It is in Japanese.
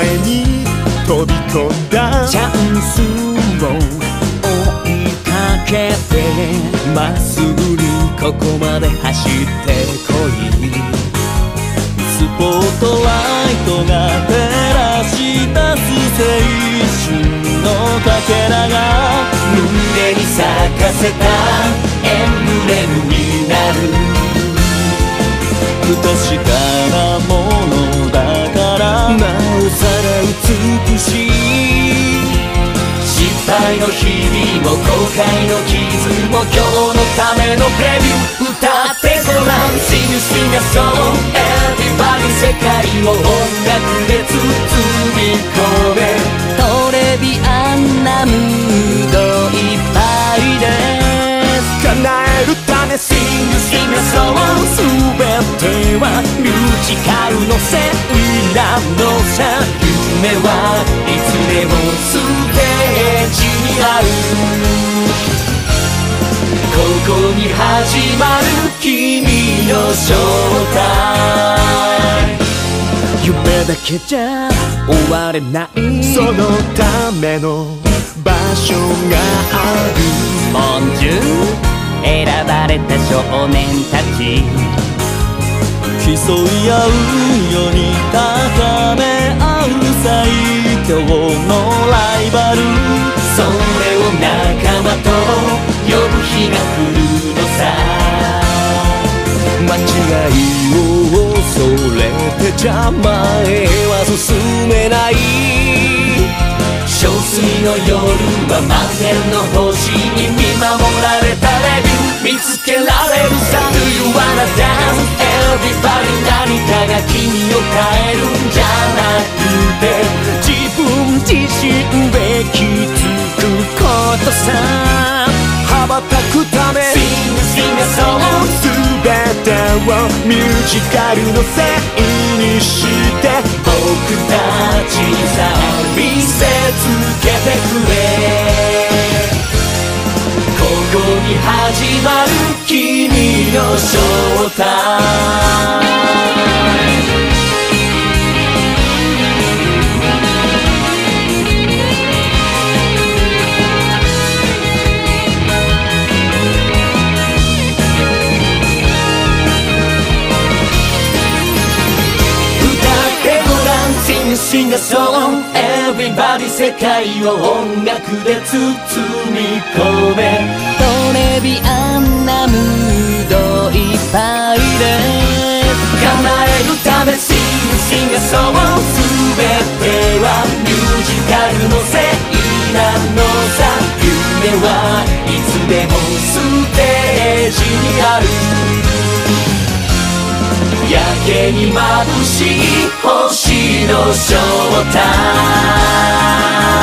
前に飛び込んだチャンスを追いかけてまっすぐにここまで走ってこい。スポットライトが照らし出す青春のかけらが胸に咲かせたエンブレムになる。不確かなものだからなおさら美しい。失敗の日々も後悔の傷も今日のためのプレビュー歌ってごらん。Sing sing a song Everybody 世界を音楽で包み込め。トレビアンなムードいっぱいです叶えるため Sing sing a song 全てはミュージカルのせいなのさ。夢はいつでもステージにある。ここに始まる君のショータイム。夢だけじゃ終われない。 そのための場所がある。 ボンジュール選ばれた少年たち競い合うように高め合う最強のライバル。それを仲間と呼ぶ日が来るのさ。 間違いを恐れてじゃ前は進めない。 憔悴の夜は満天の星に見守られたレビュー見つけられるさ。Do you wanna dance? Everybody 何かが君を変えるんじゃなくて自分自身で気づくことさ。 羽ばたくため Sing sing a song 全てをミュージカルのせいにして僕たちさ見せつけてくれ。ここに始まる君のショータイム。Sing a song Everybody 世界を音楽で包み込め。トレビアンなムードいっぱいです叶えるため Sing sing a song 全てはミュージカルのせいなのさ。夢はいつでもステージにある。やけに眩しい星の正体。